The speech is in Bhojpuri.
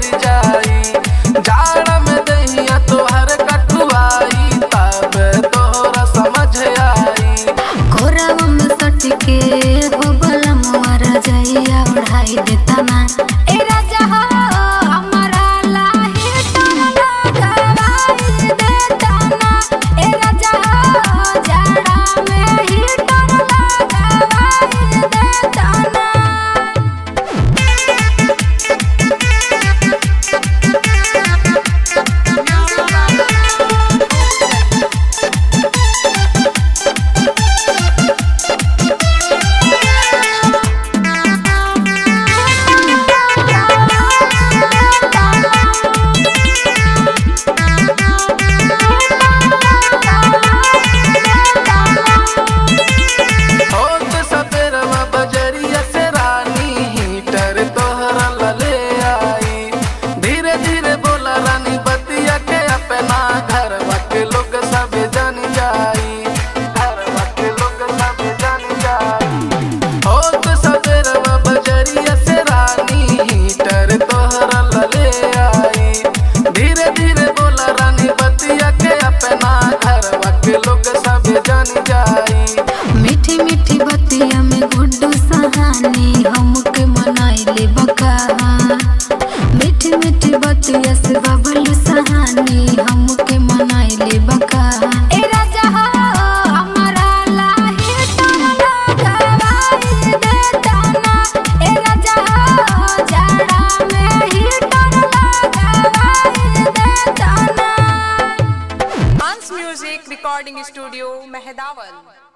जर जाई। जाड़ में दहिया तोहर कटुआई तब तोहरा समझ आई। कोरावा में सटके हो बलमुआ रजैया ओढ़ाई देता ना। ए राजा हो हमारा लाही टोला गवाई देता ना। ए राजा हो जाड़ा में ही टोला गवाई देता ना। मीठी मीठी बतिया में गुड्डू सहानी हमके मनाइले बका। मीठी मीठी बतिया से बबलू सहानी हमके मनाइले बका। ए राजा हो हमारा लाही टोला गवाई देता ना। ए राजा हो जाड़ा में ही टोला गवाई देता ना। हंस म्यूजिक रिकॉर्डिंग स्टूडियो मेहदावल।